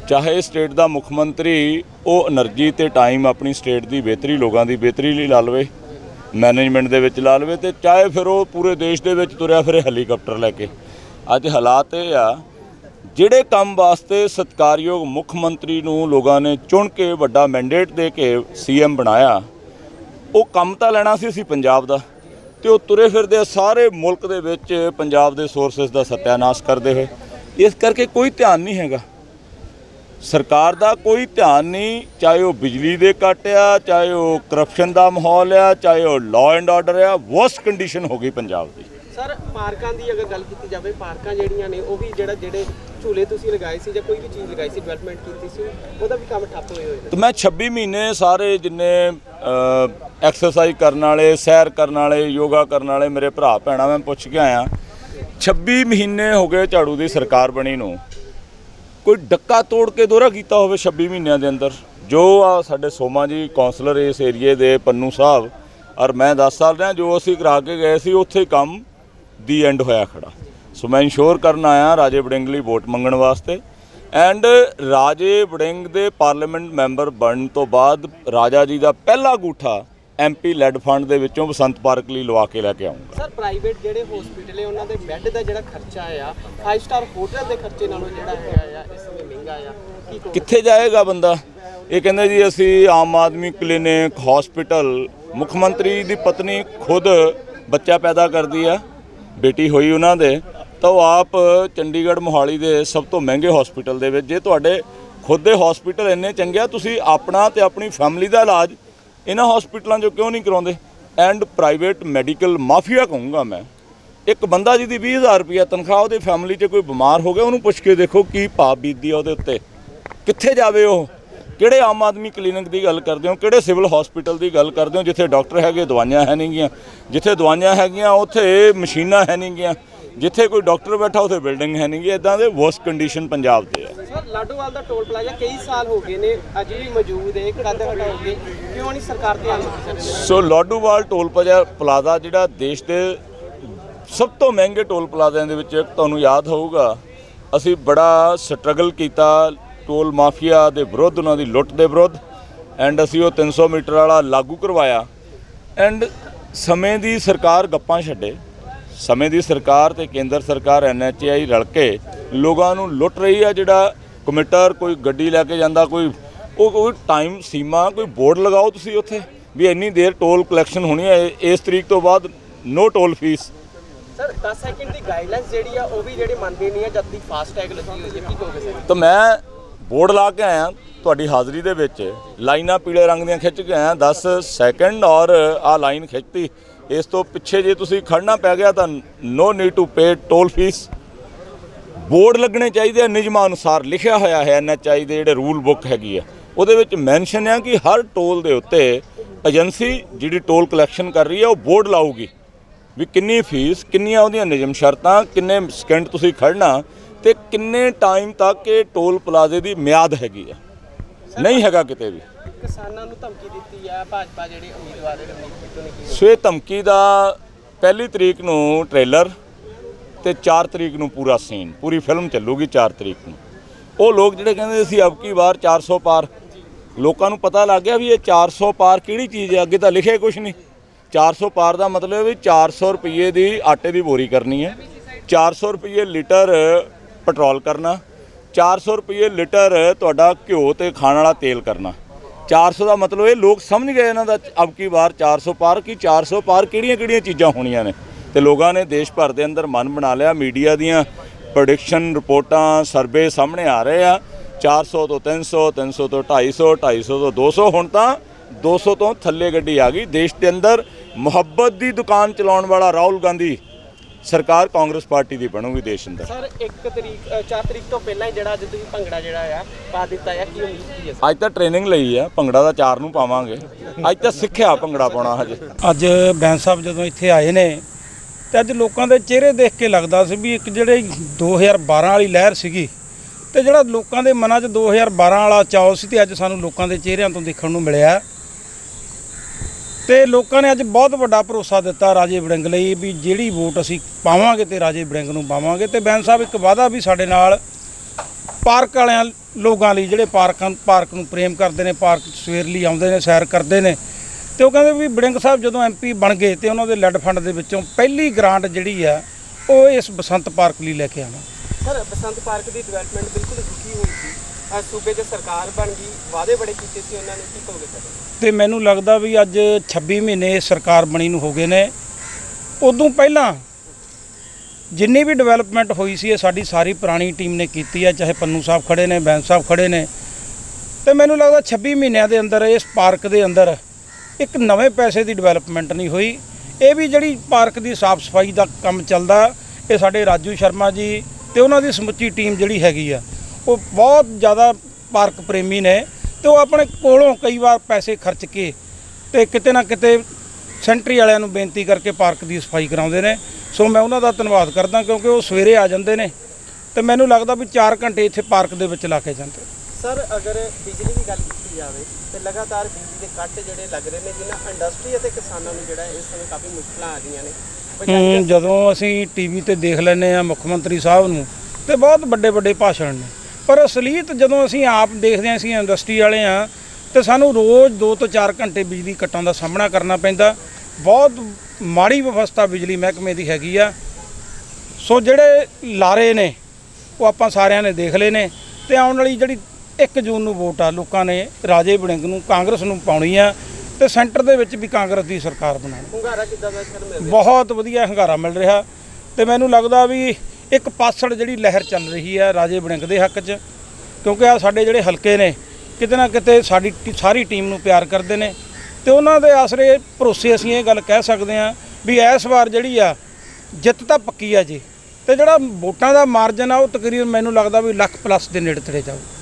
चाहे स्टेट का मुख मंत्री वो एनर्जी ते टाइम अपनी स्टेट की बेहतरी लोगों की बेहतरी लिए ला लवे, मैनेजमेंट दे विच ला लवे, तो चाहे फिर वो पूरे देश दे विच तुरिया फिरे हैलीकॉप्टर लैके। अज हालात ये आ जिहड़े काम वास्ते सत्कारयोग मुख मंत्री नूं लोगों ने चुन के वड्डा मैंडेट दे के CM बनाया, वो काम तो लेना सी पंजाब दा, ते वो तुरे फिरदे सारे मुल्क दे विच पंजाब दे सोर्सिस दा सत्यानाश करदे होए। इस करके कोई ध्यान नहीं हैगा सरकार दा, कोई ध्यान नहीं, चाहे वो बिजली दे कट आ, चाहे वो करप्शन का माहौल आ, चाहे वो लॉ एंड ऑर्डर आ, वर्स्ट कंडीशन हो गई पंजाब की। सर पार्कों की अगर गल की जाए, पार्क जिहड़ियां ने वो भी जेडे झूले तुसीं लगाए सी, कोई भी चीज़ लगाई सी डेवलपमेंट की सी, वो भी काम ठप्प होए हुए। तो मैं 26 महीने सारे जिन्ने एक्सरसाइज करने वाले, सैर करने वाले, योगा करने वाले मेरे भरा भैणां मैं पुछ के आया, 26 महीने हो गए झाड़ू की सरकार बनी नूं, कोई डक्का तोड़ के दोहरा किया हो 26 महीनों के अंदर। जो आ साडे सोमा जी कौंसलर इस एरिए दे पन्नू साहब और मैं 10 साल रहा, जो असीं करा के गए सी उत्थे काम दी एंड होया खड़ा। सो मैं इंश्योर करना आया राजे वड़िंग लई वोट मंगण वास्ते, एंड राजे वड़िंग दे पार्लीमेंट मैंबर बनने तो बाद राजा जी का पहला अंगूठा MP लैड फंड दे विचों बसंत पार्क लई लवा के लैके आऊँगा। सर प्राइवेट जिहड़े हॉस्पिटल है उन्हां दे बैड दा जिहड़ा खर्चा आ 5 स्टार होटल के खर्चे नालों जिहड़ा है इसमें महंगा आ, कित्थे जाएगा बंदा? ये कहंदे जी असी आम आदमी क्लिनिक हॉस्पिटल, मुख्यमंत्री की पत्नी खुद बच्चा पैदा करती है, बेटी हुई उन्हां दे, तो आप चंडीगढ़ मोहाली दे सब तो महंगे हॉस्पिटल दे विच जे तुहाडे खुद दे हॉस्पिटल इन्ने चंगे आ, तुसीं अपना ते अपनी फैमिली का इलाज इन्हां हॉस्पिटलों चों क्यों नहीं करवाउंदे? एंड प्राइवेट मैडिकल माफिया कहूँगा मैं। एक बंदा जिहदी 20,000 रुपया तनख्वाह, उहदी फैमिली च कोई बीमार हो गया, उन्होंने पुछ के देखो की भाव बीतदी आ उहदे उत्ते, कित्थे जावे ओह? किहड़े आम आदमी क्लीनिक की गल करते हो, किहड़े सिविल हॉस्पिटल की गल करते हो जिथे डॉक्टर है, दवाइयां है नहीं गियां, जिथे दवाइयां हैगियां उत्थे मशीनां है नहीं गियां, जिथे कोई डॉक्टर बैठा उत्थे बिल्डिंग है नहीं गी। इदां दे वर्स्ट कंडीशन पंजाब दे है। सर लाडोवाल दा टोल प्लाजा कई साल हो गए ने अज भी मौजूद है, कद हटाओगे क्यों नहीं सरकार ध्यान दिंदी? सो लाडोवाल टोल प्लाजा जिहड़ा देश के सब तो महंगे टोल प्लाजिਆਂ ਦੇ ਵਿੱਚ ਤੁਹਾਨੂੰ याद होगा, असी बड़ा स्ट्रगल किया टोल माफिया के विरुद्ध, उन्होंने लुट के विरुद्ध, एंड असी वो 300 मीटर वाला लागू करवाया। एंड समय की सरकार गप्पां छड्डे, समय की सरकार ते केंद्र सरकार NHAI रल के लोगों को लुट रही है। जिहड़ा कमिटर कोई गड्डी लैके जांदा, कोई टाइम सीमा, कोई बोर्ड लगाओ तुसीं उत्थे भी इन्नी देर टोल कलैक्शन होनी है, इस तरीक तो बाद no toll fees. Sir 10 second की गाइडलाइंस जिहड़ी आ वो भी जिहड़ी मनदी नहीं है जद दी फास्टैग लगी होई है, की कहोगे सर? तो मैं बोर्ड ला के आया तुहाडी हाज़री दे विच, लाइनां पीले रंग दियां खिंच के आया 10 सेकंड और आ लाइन खिंचती, इस तो पिछे जे तुसीं खड़ना पै गया तो no need to pay toll fees. Board लगने चाहिए नियमां अनुसार, लिखिया होया है NHAI दे जिहड़े रूल बुक हैगी है उहदे विच मैंशन है कि हर टोल दे उत्ते एजेंसी जिहड़ी टोल कलैक्शन कर रही है वो बोर्ड लाऊगी भी किन्नी फीस, किन्नियां उहदियां नियम शर्तां, किन्ने सैकेंड तुसीं खड़ना ते किन्ने टाइम तक ये टोल प्लाजे की म्याद हैगी है, नहीं हैगा किते भी। किसानां नूं धमकी दित्ती है भाजपा जिहड़े उम्मीदवार ने, सो ये धमकी का 1 तरीक नूं ट्रेलर ते 4 तरीक नूं पूरा सीन, पूरी फिल्म चलूगी 4 तरीक नूं। वो लोग जिहड़े कहंदे सी अब की बार 400 पार, लोगों को पता लग गया भी ये 400 पार किहड़ी चीज़ है, अगे तो लिखे कुछ नहीं। 400 पार का मतलब भी 400 रुपये की आटे की बोरी करनी है, 400 रुपये लीटर पेट्रोल करना, 400 रुपये लीटर तुहाडा घ्यो ते खाने वाला तेल करना। 400 का मतलब ये लोग समझ गए इन्हां दा अब की बार 400 पार की 400 पार किहड़ियां चीज़ां होणियां ने, ते लोगों ने देश भर के अंदर मन बना लिया। मीडिया दियां प्रोडिक्शन रिपोर्टां सर्वे सामने आ रहे हैं, 400 तो 300, 300 तो 250, 250 तो 200, हुण तां 200 तो थल्ले गड्डी आ गई। देश के अंदर मुहब्बत की दुकान चलाने वाला राहुल गांधी सरकार कांग्रेस पार्टी की बनूगी देश अंदर। सर 4 तरीक तो पहला ही जिहड़ा अज तुसीं भंगड़ा जिहड़ा आ पा दित्ता है, की उम्मीद की है? अज तो ट्रेनिंग लई है, भंगड़ा का 4 नूं पावांगे, अज तो सिक्ख्या भंगड़ा पाउणा। हजे अज बैंस साहब जदों इत्थे आए ने ते अज लोकां दे चेहरे देख के लगदा सी भी एक जिहड़ी 2012 वाली लहर सीगी ते जिहड़ा लोकां दे मनां 'च 2012 वाला चाव सी ते अज सानूं लोकां दे चेहरिਆਂ ਤੋਂ देखण ਨੂੰ मिलिਆ। तो लोगों ने अज बहुत बड़ा भरोसा दिता राजे वड़िंग लई भी जिहड़ी वोट असीं पावांगे तो राजे वड़िंग नूं पावांगे। तो बैंस साहब एक वादा भी साडे नाल पार्क वालियां ਲੋਕਾਂ ਲਈ ਜਿਹੜੇ ਪਾਰਕ ਨੂੰ ਪ੍ਰੇਮ ਕਰਦੇ ਨੇ, ਪਾਰਕ ਸਵੇਰ ਲਈ ਆਉਂਦੇ ਨੇ, ਸੈਰ ਕਰਦੇ ਨੇ। ਤੇ ਉਹ ਕਹਿੰਦੇ ਵੀ ਵੜਿੰਗ ਸਾਹਿਬ ਜਦੋਂ MP ਬਣ ਗਏ ਤੇ ਉਹਨਾਂ ਦੇ ਲੈਡ ਫੰਡ ਦੇ ਵਿੱਚੋਂ ਪਹਿਲੀ ਗ੍ਰਾਂਟ ਜਿਹੜੀ ਆ ਉਹ ਇਸ ਬਸੰਤ ਪਾਰਕ ਲਈ ਲੈ ਕੇ ਆਉਣਾ। ਸਰ ਬਸੰਤ ਪਾਰਕ ਦੀ ਡਿਵੈਲਪਮੈਂਟ ਬਿਲਕੁਲ ਰੁਕੀ ਹੋਈ ਸੀ, ਸੂਬੇ 'ਚ ਸਰਕਾਰ ਬਣ ਗਈ, ਵਾਅਦੇ ਬੜੇ ਕੀਤੇ ਸੀ ਉਹਨਾਂ ਨੇ, ਕੀ ਕਹੋਗੇ ਸਰ? ਤੇ ਮੈਨੂੰ ਲੱਗਦਾ ਵੀ ਅੱਜ 26 ਮਹੀਨੇ ਸਰਕਾਰ ਬਣੀ ਨੂੰ ਹੋ ਗਏ ਨੇ। ਉਦੋਂ ਪਹਿਲਾਂ ਜਿੰਨੀ ਵੀ ਡਿਵੈਲਪਮੈਂਟ ਹੋਈ ਸੀ ਇਹ ਸਾਡੀ ਸਾਰੀ ਪੁਰਾਣੀ ਟੀਮ ਨੇ ਕੀਤੀ ਹੈ, ਚਾਹੇ ਪੰਨੂ ਸਾਹਿਬ ਖੜੇ ਨੇ, ਬੈਂਸ ਸਾਹਿਬ ਖੜੇ ਨੇ। ਤੇ ਮੈਨੂੰ ਲੱਗਦਾ 26 ਮਹੀਨਿਆਂ ਦੇ ਅੰਦਰ ਇਸ ਪਾਰਕ ਦੇ ਅੰਦਰ ਇੱਕ ਨਵੇਂ ਪੈਸੇ ਦੀ ਡਿਵੈਲਪਮੈਂਟ ਨਹੀਂ ਹੋਈ। ਇਹ ਵੀ ਜਿਹੜੀ ਪਾਰਕ ਦੀ ਸਾਫ਼ ਸਫਾਈ ਦਾ ਕੰਮ ਚੱਲਦਾ ਇਹ ਸਾਡੇ ਰਾਜੂ ਸ਼ਰਮਾ ਜੀ ਤੇ ਉਹਨਾਂ ਦੀ ਸਮੁੱਚੀ ਟੀਮ ਜਿਹੜੀ ਹੈਗੀ ਆ ਉਹ ਬਹੁਤ ਜ਼ਿਆਦਾ ਪਾਰਕ ਪ੍ਰੇਮੀ ਨੇ ਤੇ ਉਹ ਆਪਣੇ ਕੋਲੋਂ ਕਈ ਵਾਰ ਪੈਸੇ ਖਰਚ ਕੇ ਤੇ ਕਿਤੇ ਨਾ ਕਿਤੇ ਸੈਂਟਰੀ ਵਾਲਿਆਂ ਨੂੰ ਬੇਨਤੀ ਕਰਕੇ ਪਾਰਕ ਦੀ ਸਫਾਈ ਕਰਾਉਂਦੇ ਨੇ। ਸੋ ਮੈਂ ਉਹਨਾਂ ਦਾ ਧੰਨਵਾਦ ਕਰਦਾ ਕਿਉਂਕਿ ਉਹ ਸਵੇਰੇ ਆ ਜਾਂਦੇ ਨੇ ਤੇ ਮੈਨੂੰ ਲੱਗਦਾ ਵੀ 4 ਘੰਟੇ ਇੱਥੇ ਪਾਰਕ ਦੇ ਵਿੱਚ ਲਾ ਕੇ ਜਾਂਦੇ। ਸਰ ਅਗਰ ਬਿਜਲੀ ਦੀ ਗੱਲ ਕੀਤੀ ਜਾਵੇ ਤੇ ਲਗਾਤਾਰ ਬਿਜਲੀ ਦੇ ਕੱਟ ਜਿਹੜੇ ਲੱਗ ਰਹੇ ਨੇ ਜਿਨ੍ਹਾਂ ਇੰਡਸਟਰੀ ਅਤੇ ਕਿਸਾਨਾਂ ਨੂੰ ਜਿਹੜਾ ਇਸ ਸਮੇਂ ਕਾਫੀ ਮੁਸ਼ਕਲਾਂ ਆ ਰਹੀਆਂ ਨੇ। ਜਦੋਂ ਅਸੀਂ ਟੀਵੀ ਤੇ ਦੇਖ ਲੈਂਦੇ ਆ ਮੁੱਖ ਮੰਤਰੀ ਸਾਹਿਬ ਨੂੰ ਤੇ ਬਹੁਤ ਵੱਡੇ ਭਾਸ਼ਣ ਨੇ, ਪਰ ਅਸਲੀਅਤ ਜਦੋਂ ਅਸੀਂ ਆਪ ਦੇਖਦੇ ਹਾਂ, ਅਸੀਂ ਇੰਡਸਟਰੀ ਵਾਲੇ ਆ ਤੇ ਸਾਨੂੰ ਰੋਜ਼ 2 ਤੋਂ 4 ਘੰਟੇ ਬਿਜਲੀ ਕੱਟਾਂ ਦਾ ਸਾਹਮਣਾ ਕਰਨਾ ਪੈਂਦਾ। ਬਹੁਤ ਮਾੜੀ ਵਿਵਸਥਾ ਬਿਜਲੀ ਮਹਿਕਮੇ ਦੀ ਹੈਗੀ ਆ। ਸੋ ਜਿਹੜੇ ਲਾਰੇ ਨੇ ਉਹ ਆਪਾਂ ਸਾਰਿਆਂ ਨੇ ਦੇਖ ਲਏ ਨੇ ਤੇ ਆਉਣ ਵਾਲੀ ਜਿਹੜੀ 1 ਜੂਨ ਨੂੰ ਵੋਟ ਆ ਲੋਕਾਂ ਨੇ ਰਾਜੇ ਵੜਿੰਗ ਨੂੰ, ਕਾਂਗਰਸ ਨੂੰ ਪਾਉਣੀ ਆ ਤੇ ਸੈਂਟਰ ਦੇ ਵਿੱਚ ਵੀ ਕਾਂਗਰਸ ਦੀ ਸਰਕਾਰ ਬਣਾਉਣੀ। ਹੁੰਗਾਰਾ ਕਿੱਦਾਂ ਦਾ ਸਰ ਮਿਲ ਰਿਹਾ? ਬਹੁਤ ਵਧੀਆ ਹੁੰਗਾਰਾ ਮਿਲ ਰਿਹਾ ਤੇ ਮੈਨੂੰ ਲੱਗਦਾ ਵੀ ਇੱਕ ਪਾਸੜ ਜਿਹੜੀ ਲਹਿਰ ਚੱਲ ਰਹੀ ਹੈ ਰਾਜੇ ਵੜਿੰਗ ਦੇ ਹੱਕ 'ਚ, ਕਿਉਂਕਿ ਆ ਸਾਡੇ ਜਿਹੜੇ ਹਲਕੇ ਨੇ ਕਿਤੇ ਨਾ ਕਿਤੇ ਸਾਡੀ ਸਾਰੀ ਟੀਮ ਨੂੰ ਪਿਆਰ ਕਰਦੇ ਨੇ ਤੇ ਉਹਨਾਂ ਦੇ ਆਸਰੇ ਭਰੋਸੇ ਅਸੀਂ ਇਹ ਗੱਲ ਕਹਿ ਸਕਦੇ ਹਾਂ ਵੀ ਇਸ ਵਾਰ ਜਿਹੜੀ ਆ ਜਿੱਤ ਤਾਂ ਪੱਕੀ ਆ ਜੀ ਤੇ ਜਿਹੜਾ ਵੋਟਾਂ ਦਾ ਮਾਰਜਨ ਆ ਉਹ ਤਕਰੀਬਨ ਮੈਨੂੰ ਲੱਗਦਾ ਵੀ ਲੱਖ ਪਲੱਸ ਦੇ ਨੇੜੇ ਤੇੜੇ ਜਾਊ।